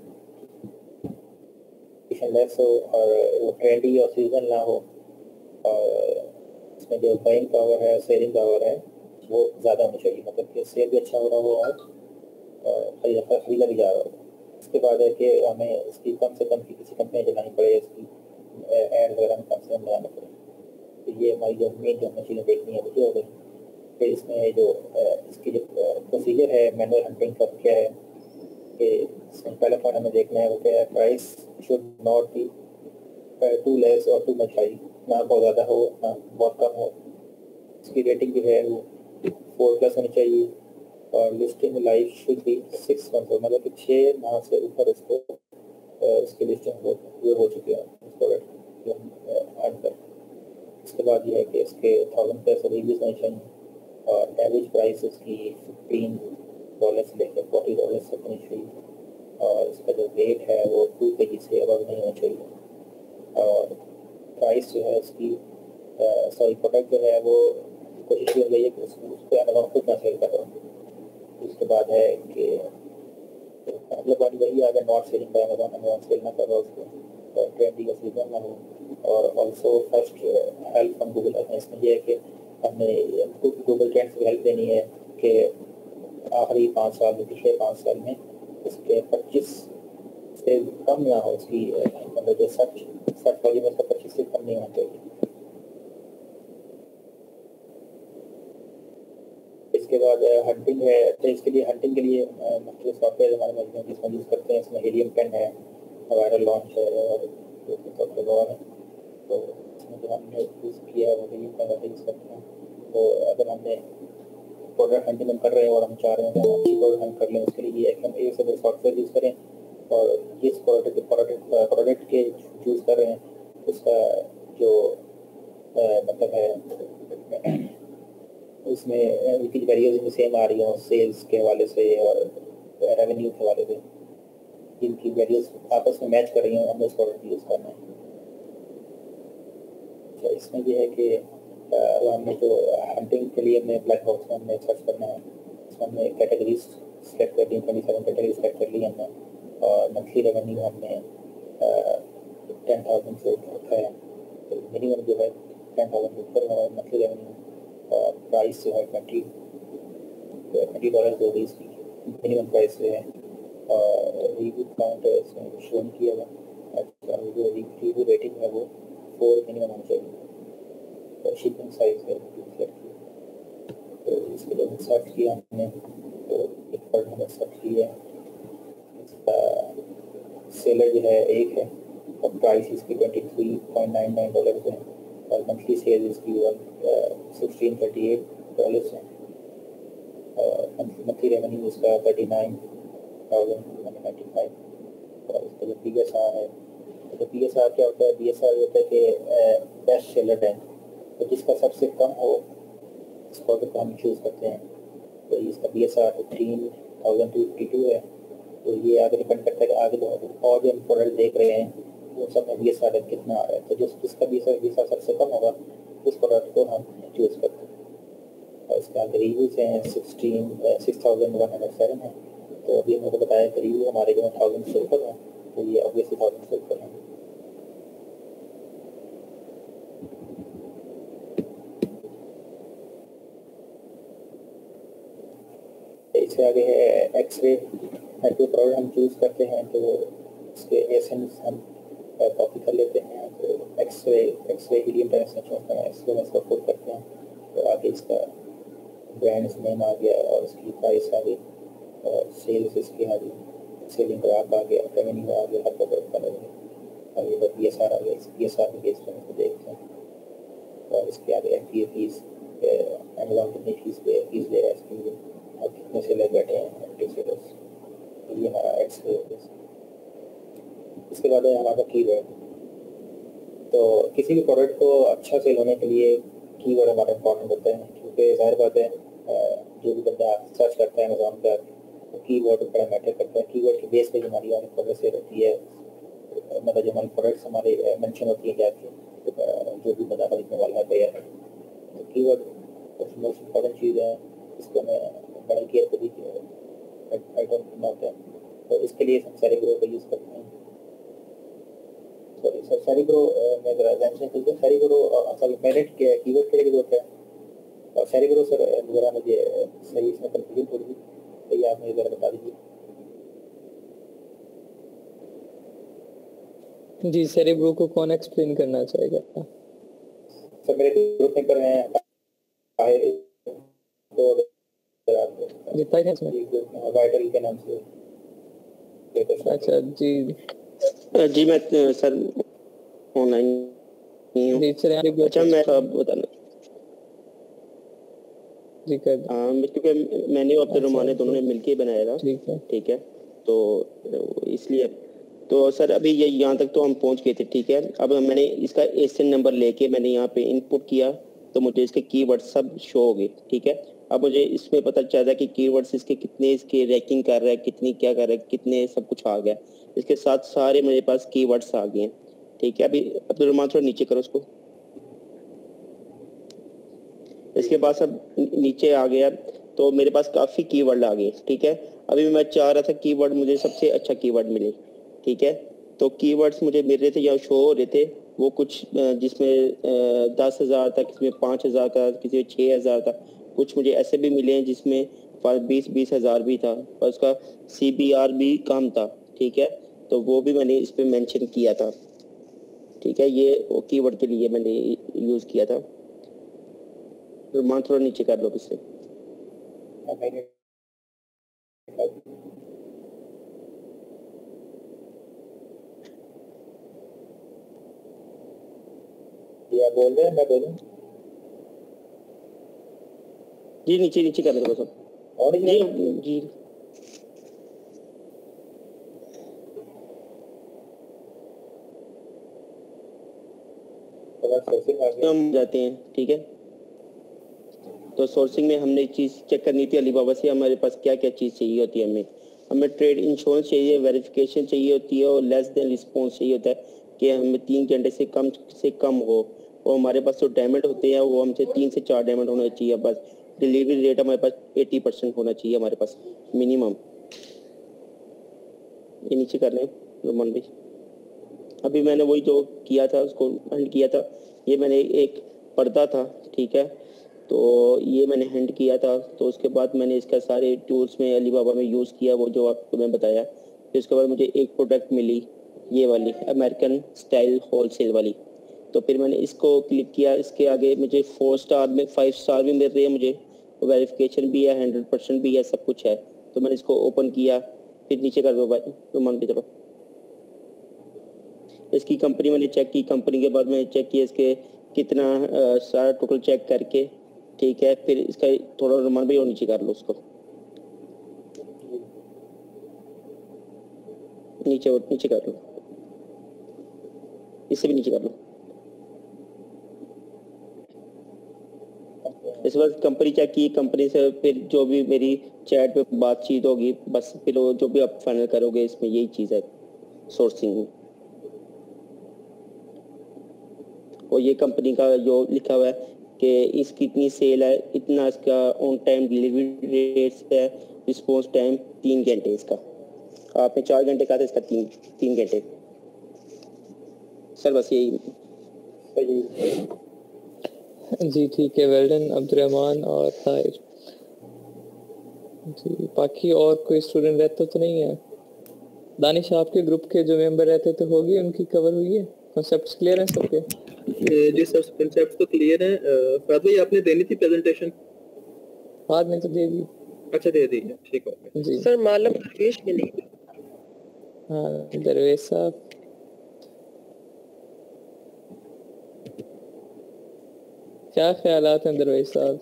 S4: कंपटीशन लेस हो और वो ट्रेंडी और सीजन ना हो और इसमें जो बाइंग पावर है, सेलिंग पावर है वो ज़्यादा होनी चाहिए, मतलब कि सेल भी अच्छा हो रहा हो और खरीदा खरीदा भी जा रहा हो। इसके बाद है कि हमें इसकी कम से कम की किसी कंपनी चलानी पड़े, इसकी एड वगैरह में कम से कम लगाना पड़े। तो ये हमारी जो मेन जो हमें चीज़ें देखनी है वो हो गई। फिर इसमें जो इसकी जो प्रोसीजर है मैनुअल हंटिंग का क्या है कि इसमें पहला पॉइंट हमें देखना है वो क्या है, price should not be too less और टू मच हाई, ना बहुत ज़्यादा हो ना बहुत कम हो। इसकी रेटिंग जो है वो फोर प्लस होनी चाहिए और listing life should be six month हो, मतलब कि छः माह से ऊपर इसको इसकी लिस्टिंग हो ये हो चुकी है इस प्रोडक्ट जो हम ऐड कर। इसके बाद ये है कि इसके थाउजेंड प्लस रिव्यूज होने चाहिए और एवरेज प्राइस इसकी फिफ्टीन डॉलर से लेकर फोर्टी डॉलर तक होनी चाहिए और इसका जो वेट है वो टू के जी से अबव नहीं होना चाहिए और प्राइस जो है उसकी सॉरी प्रोडक्ट जो है वो कोशिश की गई है कि उसको उसको अमेज़ॉन खुद ना सेल कर रहा हूँ। उसके बाद है कि मतलब वाली वही अगर not selling by Amazon Amazon sale ना कर रहा उसको और ट्रेंडी का सीजन ना हो और also first help from Google. इसमें यह है कि हमने गूगल ट्रेंड्स की हेल्प देनी है कि आखिरी पाँच साल में, पिछले पाँच साल में उसके पच्चीस से कम ना हो, उसकी मतलब जो सर्च सर्च वॉल्यूम उसका पच्चीस से कम नहीं होना चाहिए। इसके बाद हंटिंग है, तो इसके लिए हंटिंग के लिए मुख्तलिफ सॉफ्टवेयर हमारे मौजूद हैं जिसमें यूज़ करते हैं। इसमें हीलियम टेन है, वायरल लॉन्च है और सॉफ्टवेयर और है। तो इसमें जो हमने यूज़ किया है वो हीलियम टेन वाला यूज़ करते हैं। तो अगर हमने प्रोडक्ट हंटिंग हम कर रहे हैं और हम चाह रहे हैं कि हम अच्छी प्रोडक्ट हम कर लें, उसके लिए ये है कि हम एक से दो सॉफ्टवेयर यूज़ करें और जिस प्रोडक्ट प्रोडक्ट प्रोडक्ट के चूज़ कर रहे हैं उसका जो आ, मतलब है उसमें उनकी वैल्यूज भी सेम आ रही हो, सेल्स के हवाले से और रेवेन्यू के हवाले से जिनकी वैल्यूज आपस में मैच कर रही हो, हमें उस प्रोडक्ट यूज़ करना है। तो इसमें यह है कि हमने जो हंटिंग के लिए हमने ब्लैक बॉक्स में हमने सर्च करना है, इसमें हमने कैटेगरीज सेलेक्ट कर ली, ट्वेंटी सेवन कैटेगरी सेलेक्ट कर ली हमने और मंथली रेवेन्यू हमने टेन थाउजेंड से रखा है। तो मिनिमम जो है टेन थाउजेंड के ऊपर हमारा मंथली रेवेन्यू और प्राइस जो है ट्वेंटी ट्वेंटी डॉलर जो भी इसकी मिनिमम प्राइस है और रिव्यू काउंट है इसमें शो नहीं किया हुआ। अच्छा, जो रिव्यू रेटिंग है वो फोर मिनिमम होना चाहिए और शिपिंग साइज है सेलेक्ट किया। तो इसके लिए सर्च किया हमने, तो एक पर हमने सर्च किया, इसका सेलर जो है एक है और प्राइस इसकी twenty three point nine nine dollar है और मंथली सेल इसकी one sixteen thirty eight dollar है और मंथली रेवेन्यू इसका thirty nine thousand ninety five. और इसका जो पी एस आर है, तो पी एस आर क्या होता है? पी एस आर होता है कि बेस्ट सेलर रैंक, तो जिसका सबसे कम हो इस प्रोडक्ट को हम चूज़ करते हैं। तो इसका P S R fifteen thousand two fifty two है। तो ये आगे डिपेंड करता है कि आगे और जो हम प्रोडक्ट देख रहे हैं वो सब में बी एस आर कितना आ रहा है। तो जिस जिसका B S R B S R सबसे कम होगा उस प्रोडक्ट को हम चूज़ करते हैं। और इसके आगे रिव्यूज़ हैं sixteen six thousand one hundred seven है। तो अभी हमने बताया कि रिव्यू हमारे जो थाउजेंड से ऊपर हैं, तो ये ऑब्वियसली थाउजेंड से ऊपर हैं। इससे आगे है एक्सरे। कोई प्रोडक्ट हम चूज़ करते हैं तो इसके एसेंस हम कॉपी कर लेते हैं। तो x-ray x-ray helium ten choose करना है, एक्सरे में इसका पुट करते हैं। तो आगे इसका ब्रांड नेम आ गया और इसकी प्राइस आ गई और सेल्स इसकी आ गई, सेलिंग ग्राफ आ गया, रेवेन्यू आ गया, हर प्रोडक्ट का रेवेन्यू और ये बी एस आर आ गया। इस बी एस आर के बेस पर इसको देखते हैं और इसके आगे F D A fees, Amazon कितनी फीस पे फीस ले रहा है इसके लिए और कितने सेलर बैठे हैं एक्टिव सेलर्स। ये हमारा एक्सरे हो गया। इसके बाद है हमारा कीवर्ड। तो किसी भी प्रोडक्ट को अच्छा सेल होने के लिए कीवर्ड हमारा इंपॉर्टेंट होता है, क्योंकि जाहिर बात है जो भी बंदा सर्च करता है अमेजॉन पर तो कीवर्ड बड़ा मैटर करता है। कीवर्ड के बेस पे हमारी हमारी प्रोडक्ट सेल होती है, मतलब जो हमारी प्रोडक्ट्स हमारे मेंशन होती है जाके जो भी बंदा खरीदने वाला है भैया। तो कीवर्ड मोस्ट इम्पॉर्टेंट चीज़ है, इसको हमें बड़ा केयरफुली आइटम करना होता है। तो इसके लिए हम सेरिब्रो का यूज़ करते हैं। सॉरी सर, सेरिब्रो मैं ज़रा ध्यान से खुलते हैं। सेरिब्रो सॉरी पेरेंट के कीवर्ड के लिए होता है और सेरिब्रो सर ज़रा मुझे सही इसमें कंफ्यूजन थोड़ी सी, तो ये आप मुझे ज़रा बता दीजिए।
S1: जी, सेरिब्रो को कौन एक्सप्लेन करना चाहेगा?
S4: सर मेरे ग्रुप में कर रहे हैं तो
S1: जितना है इसमें
S4: वाइटल के नाम से।
S1: अच्छा जी
S5: जी मैं सर ऑनलाइन नहीं हूँ।
S1: जी सर,
S5: अच्छा मैं अब बताना
S1: जी कर
S5: हाँ, क्योंकि मैंने और अब्दुल रहमान दोनों ने मिलके बनाया था।
S1: ठीक है
S5: ठीक है, तो इसलिए तो सर अभी ये यहाँ तक तो हम पहुँच गए थे। ठीक है, अब मैंने इसका एसएन नंबर लेके मैंने यहाँ पे इनपुट किया तो मुझे इसके कीवर्ड सब शो हो गए। ठीक है, अब मुझे इसमें पता चलता है कि कीवर्ड्स इसके कितने इसके रैंकिंग कर रहा है, कितनी क्या कर रहा है, कितने सब कुछ आ गया। इसके साथ सारे मेरे पास कीवर्ड्स आ गए हैं। ठीक है, अभी अब्दुल रहमान थोड़ा नीचे करो उसको। इसके बाद सब नीचे आ गया तो मेरे पास काफ़ी कीवर्ड आ गए। ठीक है, अभी मैं चाह रहा था कीवर्ड मुझे सबसे अच्छा कीवर्ड मिले। ठीक है, तो कीवर्ड्स मुझे मिल रहे थे या शो हो रहे थे वो कुछ अ, जिसमें अ, दस हज़ार था, किसी में पाँच हज़ार था, किसी में छः हज़ार था, कुछ मुझे ऐसे भी मिले हैं जिसमें बीस बीस हज़ार भी था और उसका सी बी आर भी कम था, ठीक है, तो वो भी मैंने इस पे मेंशन किया था, ठीक है, ये वो कीवर्ड के लिए मैंने यूज़ किया था। तो मान थोड़ा नीचे कर लो इससे।
S4: या बोल रहे हैं, मैं बोलूं?
S5: जी नीचे नीचे कर लो थोड़ा सा।
S4: और
S5: जी जी हम जाते हैं, ठीक है। तो सोर्सिंग में हमने चीज़ चेक करनी थी अलीबाबा से, हमारे पास क्या क्या चीज़ चाहिए होती है। हमें हमें ट्रेड इंश्योरेंस चाहिए, वेरिफिकेशन चाहिए होती है और लेस देन रिस्पॉन्स चाहिए होता है कि हमें तीन घंटे से कम से कम हो, और हमारे पास जो डायमंड होते हैं वो हमसे तीन से चार डायमंड होना चाहिए। बस डिलीवरी रेट हमारे पास एटी परसेंट होना चाहिए हमारे पास मिनिमम। ये नीचे कर लें रोमान भाई। अभी मैंने वही जो किया था उसको हैंड किया था, ये मैंने एक पर्दा था, ठीक है, तो ये मैंने हैंड किया था। तो उसके बाद मैंने इसका सारे टूल्स में अलीबाबा में यूज़ किया, वो जो आपको मैं बताया। फिर उसके बाद मुझे एक प्रोडक्ट मिली, ये वाली अमेरिकन स्टाइल होलसेल वाली। तो फिर मैंने इसको क्लिक किया, इसके आगे मुझे फोर स्टार में फाइव स्टार भी मिल रही है, मुझे वेरिफिकेशन भी है, हंड्रेड परसेंट भी है, सब कुछ है। तो मैंने इसको ओपन किया, फिर नीचे कर दो भाई रोमान की तरफ। इसकी कंपनी मैंने चेक की, कंपनी के बाद मैंने चेक किया इसके कितना आ, सारा टोटल चेक करके, ठीक है। फिर इसका थोड़ा रोमान भाई और नीचे कर लो उसको, नीचे और नीचे कर लो, इससे भी नीचे कर लो। इस बार कंपनी चेक की, कंपनी से फिर जो भी मेरी चैट पे बातचीत होगी, बस फिर वो जो भी आप फाइनल करोगे, इसमें यही चीज़ है सोर्सिंग में। और ये कंपनी का जो लिखा हुआ है कि इसकी इतनी सेल है, इतना इसका ऑन टाइम डिलीवरी रेट्स है, रिस्पॉन्स टाइम तीन घंटे इसका। आपने चार घंटे कहा था, इसका तीन तीन घंटे। सर बस यही।
S1: जी ठीक है, वेल्डन अब्दुलरहमान और ताहिर जी। बाकी और कोई स्टूडेंट रहता तो नहीं है? दानिश आपके ग्रुप के जो मेंबर रहते तो होगी, उनकी कवर हुई है? कॉन्सेप्ट्स क्लियर हैं सबके?
S6: जी सर, कॉन्सेप्ट तो क्लियर है। फहद भाई आपने देनी थी प्रेजेंटेशन?
S1: बाद में तो दे दी।
S6: अच्छा दे दी है, ठीक है
S1: जी
S3: सर मालूम दरवेश के नहीं।
S1: हाँ दरवेश साहब, क्या ख्यालात हैं दरवेश साहब?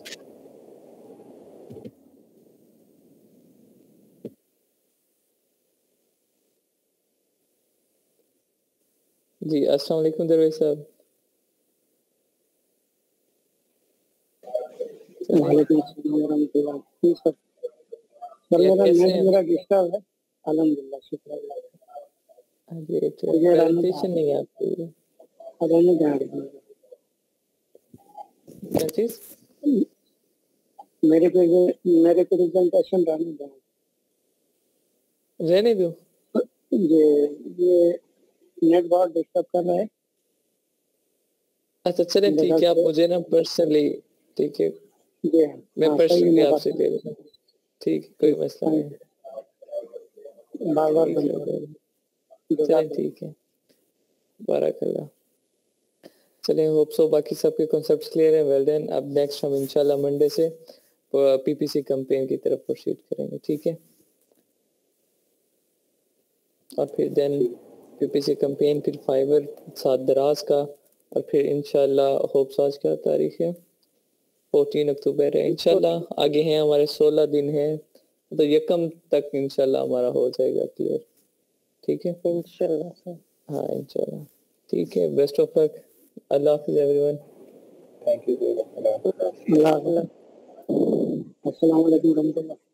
S1: जी अस्सलाम वालेकुम दरवेश साहब।
S7: वालेकुम अस्सलाम वरहमतुल्लाह। जी सर, सर मेरा नेट मेरा डिस्टर्ब है। अल्हम्दुलिल्लाह, शुक्र अल्लाह।
S1: ग्रेट, प्रेजेंटेशन नहीं है आपकी?
S7: रहने दें,
S1: क्या चीज?
S7: मेरे पे मेरे प्रेजेंटेशन रहने दें।
S1: रहने दो।
S7: ये ये नेट बहुत डिस्टर्ब कर रहा है।
S1: अच्छा चले ठीक है, आप मुझे ना पर्सनली, ठीक है, मैं पर्सनली आपसे ले लूँगा, ठीक है, कोई मसला नहीं।
S7: बार बार
S1: चलें ठीक है, बारकल्लाह। चलें, होप सो बाकी सबके कॉन्सेप्ट्स क्लियर है, वेल डन। अब नेक्स्ट हम इंशाल्लाह मंडे से पीपीसी कैंपेन की तरफ प्रोसीड करेंगे, ठीक है। और फिर देन पीपीसी कैंपेन, फिर फाइबर, सात दराज का, और फिर इंशाल्लाह होप्स आज क्या तारीख है? फोर्टीन अक्टूबर है इंशाल्लाह। आगे हैं हमारे सोलह दिन है, तो यकम तक इंशाल्लाह हमारा हो जाएगा क्लियर, ठीक है
S3: इंशाल्लाह।
S1: हाँ इंशाल्लाह, ठीक है। बेस्ट ऑफ लक, अल्लाह हाफिज़ एवरीवन।
S4: Thank you.
S7: अल्लाह अस्सलाम वालेकुम।